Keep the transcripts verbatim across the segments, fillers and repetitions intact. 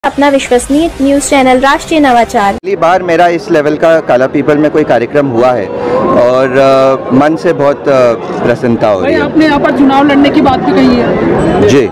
अपना विश्वसनीय news channel राष्ट्रीय नवाचार। पहली बार मेरा इस लेवल का काला पीपल में कोई कार्यक्रम हुआ है और आ, मन से बहुत प्रसन्नता हो रही है। आपने यहाँ पर चुनाव लड़ने की बात भी कही है जी।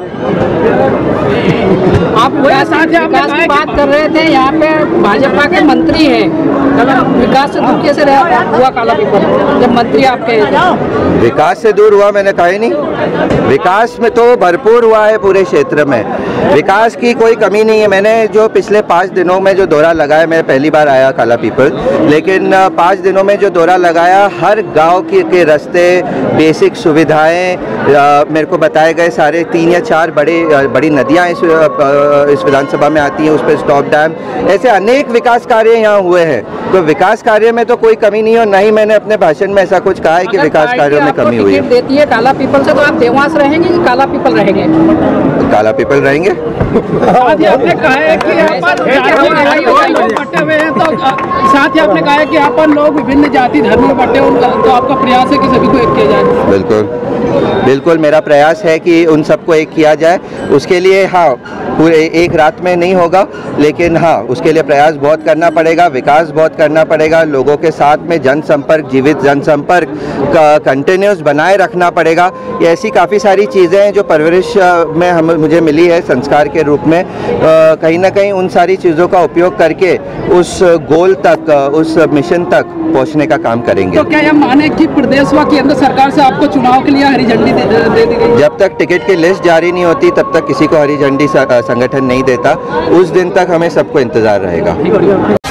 आप साथ विकास की बात कर रहे थे, यहाँ पे भाजपा के मंत्री हैं, विकास से दूर कैसे रहा हुआ काला पीपल जब मंत्री आपके? विकास से दूर हुआ मैंने कहा ही नहीं। विकास में तो भरपूर हुआ है पूरे क्षेत्र में, विकास की कोई कमी नहीं है। मैंने जो पिछले पाँच दिनों में जो दौरा लगाया, मैं पहली बार आया काला पीपल, लेकिन पाँच दिनों में जो दौरा लगाया, हर गांव के, के रास्ते, बेसिक सुविधाएं मेरे को बताए गए। सारे तीन या चार बड़े बड़ी नदियां इस, इस विधानसभा में आती हैं, उस पर स्टॉप डैम, ऐसे अनेक विकास कार्य यहाँ हुए हैं। तो विकास कार्य में तो कोई कमी नहीं है और न ही मैंने अपने भाषण में ऐसा कुछ कहा है कि विकास कार्यों में कमी हुई है। देती है काला पीपल से, तो आप देवास रहेंगे कि काला पीपल रहेंगे? काला पीपल रहेंगे। साथ ही आपने कहा है कि यहाँ पर बटे हुए हैं, तो साथ ही आपने कहा है कि यहाँ पर लोग विभिन्न जाति धर्म में बटे हुए, तो आपका प्रयास है कि सभी को एक किया जाए? बिल्कुल बिल्कुल, मेरा प्रयास है कि उन सबको एक किया जाए। उसके लिए हाँ, पूरे एक रात में नहीं होगा, लेकिन हाँ, उसके लिए प्रयास बहुत करना पड़ेगा, विकास बहुत करना पड़ेगा, लोगों के साथ में जनसंपर्क, जीवित जनसंपर्क का कंटिन्यूस बनाए रखना पड़ेगा। ये ऐसी काफ़ी सारी चीज़ें हैं जो परवरिश में हम मुझे मिली है संस्कार के रूप में। कहीं ना कहीं उन सारी चीज़ों का उपयोग करके उस गोल तक, उस मिशन तक पहुँचने का काम करेंगे। तो क्या यह माने कि प्रदेश व केंद्र सरकार से आपको चुनाव के लिए हरी झंडी दे, दे दी गई? जब तक टिकट की लिस्ट जारी नहीं होती तब तक किसी को हरी झंडी संगठन नहीं देता। उस दिन तक हमें सबको इंतजार रहेगा।